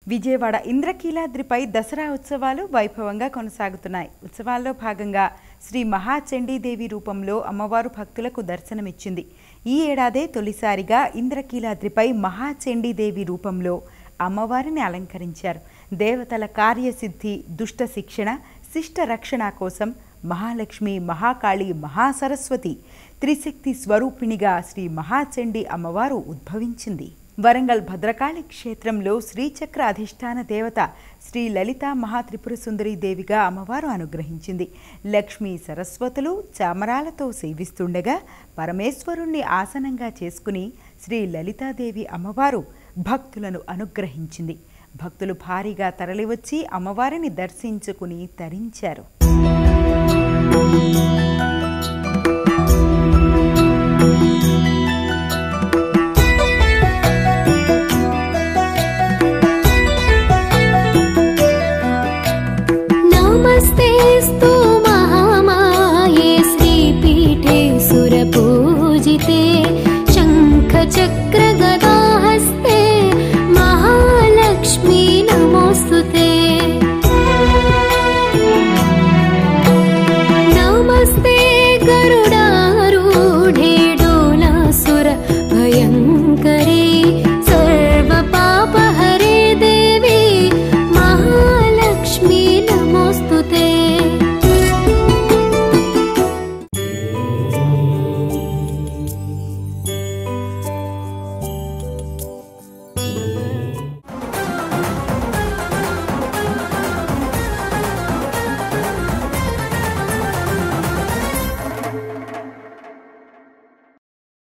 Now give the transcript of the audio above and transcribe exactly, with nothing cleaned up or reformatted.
విజయవాడ ఇంద్రకీలాద్రిపై దసరా ఉత్సవాలు వైభవంగా కొనసాగుతున్నాయి. ఉత్సవాల్లో భాగంగా శ్రీ మహాచండీదేవి రూపంలో అమ్మవారు భక్తులకు దర్శనమిచ్చింది. ఈ ఏడాదే తొలిసారిగా ఇంద్రకీలాద్రిపై మహాచండీదేవి రూపంలో అమ్మవారిని అలంకరించారు. దేవతల కార్యసిద్ధి, దుష్ట శిక్షణ, శిష్ట రక్షణ కోసం మహాలక్ష్మి, మహాకాళి, మహాసరస్వతి త్రిశక్తి స్వరూపిణిగా శ్రీ మహాచండీ అమ్మవారు ఉద్భవించింది. వరంగల్ భద్రకాళి క్షేత్రంలో శ్రీచక్ర అధిష్టాన దేవత శ్రీ లలితా మహాత్రిపుర సుందరి దేవిగా అమ్మవారు అనుగ్రహించింది. లక్ష్మీ సరస్వతులు చామరాలతో సేవిస్తుండగా పరమేశ్వరుణ్ణి ఆసనంగా చేసుకుని శ్రీ లలితాదేవి అమ్మవారు భక్తులను అనుగ్రహించింది. భక్తులు భారీగా తరలివచ్చి అమ్మవారిని దర్శించుకుని తరించారు.